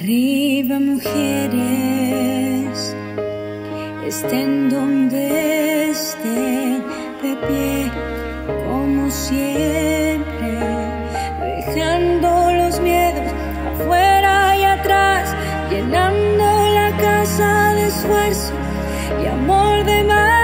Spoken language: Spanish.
Arriba, mujeres, estén donde estén, de pie como siempre, dejando los miedos afuera y atrás, llenando la casa de esfuerzo y amor de mar.